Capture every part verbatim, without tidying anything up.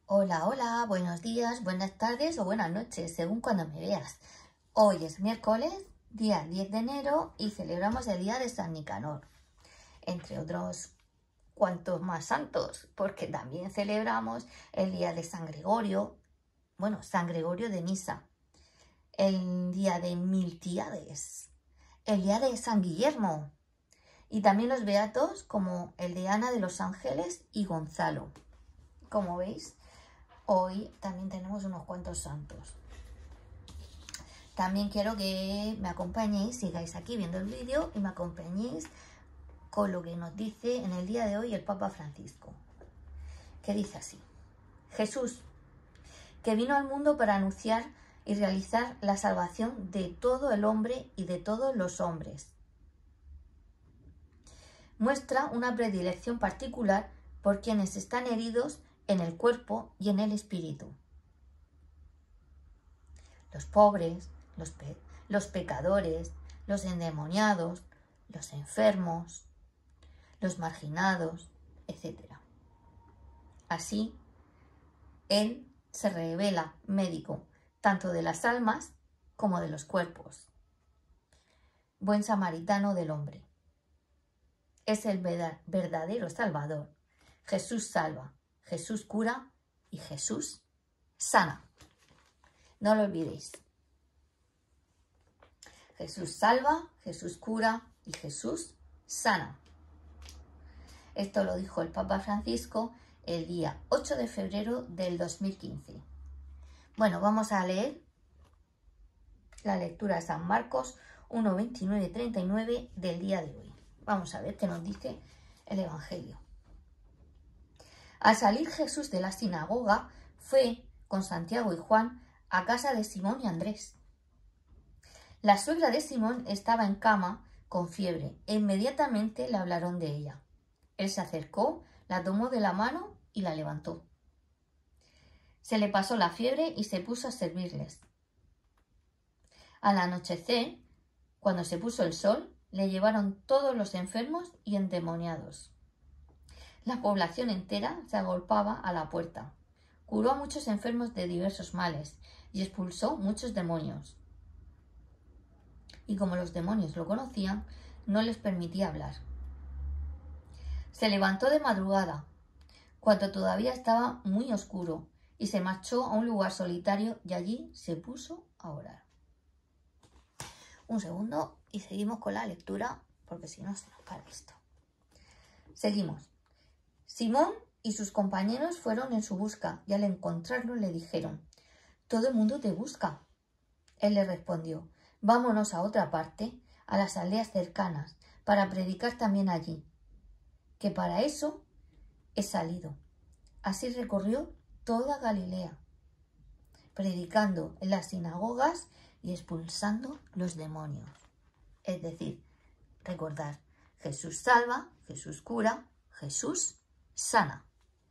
Hola, hola, buenos días, buenas tardes o buenas noches, según cuando me veas. Hoy es miércoles, día diez de enero, y celebramos el día de San Nicanor, entre otros cuantos más santos, porque también celebramos el día de San Gregorio, bueno, San Gregorio de Nisa, el día de Miltíades, el día de San Guillermo, y también los beatos como el de Ana de los Ángeles y Gonzalo. Como veis, hoy también tenemos unos cuantos santos. También quiero que me acompañéis, sigáis aquí viendo el vídeo y me acompañéis con lo que nos dice en el día de hoy el Papa Francisco, que dice así: Jesús, que vino al mundo para anunciar y realizar la salvación de todo el hombre y de todos los hombres. Muestra una predilección particular por quienes están heridos en el cuerpo y en el espíritu. Los pobres, los, pe los pecadores, los endemoniados, los enfermos, los marginados, etcétera. Así, Él se revela médico tanto de las almas como de los cuerpos. Buen samaritano del hombre. Es el verdadero Salvador. Jesús salva, Jesús cura y Jesús sana. No lo olvidéis. Jesús salva, Jesús cura y Jesús sana. Esto lo dijo el Papa Francisco el día ocho de febrero del dos mil quince. Bueno, vamos a leer la lectura de San Marcos uno, veintinueve y treinta y nueve del día de hoy. Vamos a ver qué nos dice el Evangelio. Al salir Jesús de la sinagoga, fue con Santiago y Juan a casa de Simón y Andrés. La suegra de Simón estaba en cama con fiebre e inmediatamente le hablaron de ella. Él se acercó, la tomó de la mano y la levantó. Se le pasó la fiebre y se puso a servirles. Al anochecer, cuando se puso el sol, le llevaron todos los enfermos y endemoniados. La población entera se agolpaba a la puerta. Curó a muchos enfermos de diversos males y expulsó muchos demonios. Y como los demonios lo conocían, no les permitía hablar. Se levantó de madrugada, cuando todavía estaba muy oscuro, y se marchó a un lugar solitario y allí se puso a orar. Un segundo y seguimos con la lectura, porque si no se nos para esto. Seguimos. Simón y sus compañeros fueron en su busca y al encontrarlo le dijeron: «Todo el mundo te busca». Él le respondió: «Vámonos a otra parte, a las aldeas cercanas, para predicar también allí, que para eso he salido». Así recorrió toda Galilea, predicando en las sinagogas y expulsando los demonios. Es decir, recordar, Jesús salva, Jesús cura, Jesús sana.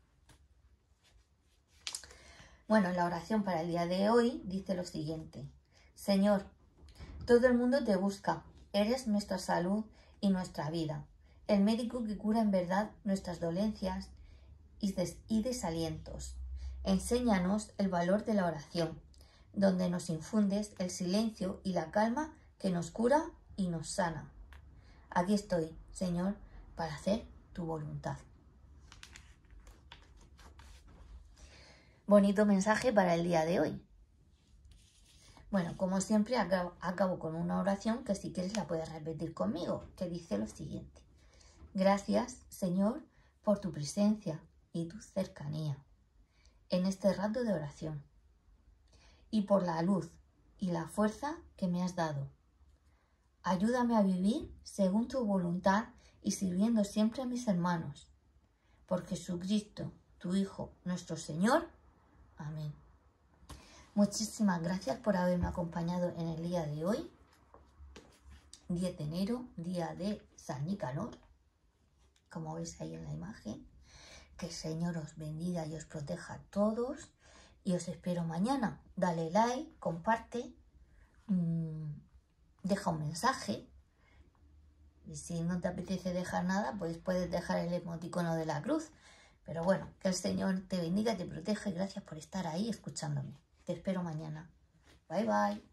Bueno, la oración para el día de hoy dice lo siguiente: Señor, todo el mundo te busca, eres nuestra salud y nuestra vida, el médico que cura en verdad nuestras dolencias y, des y desalientos. Enséñanos el valor de la oración, donde nos infundes el silencio y la calma que nos cura y nos sana. Aquí estoy, Señor, para hacer tu voluntad. Bonito mensaje para el día de hoy. Bueno, como siempre, acabo, acabo con una oración que si quieres la puedes repetir conmigo, que dice lo siguiente: Gracias, Señor, por tu presencia y tu cercanía en este rato de oración, y por la luz y la fuerza que me has dado. Ayúdame a vivir según tu voluntad y sirviendo siempre a mis hermanos. Por Jesucristo, tu Hijo, nuestro Señor. Amén. Muchísimas gracias por haberme acompañado en el día de hoy, diez de enero, día de San Nicanor, como veis ahí en la imagen. Que el Señor os bendiga y os proteja a todos, y os espero mañana. Dale like, comparte, mmm, deja un mensaje, y si no te apetece dejar nada, pues puedes dejar el emoticono de la cruz, Pero bueno, que el Señor te bendiga, te proteja y gracias por estar ahí escuchándome. Te espero mañana. Bye, bye.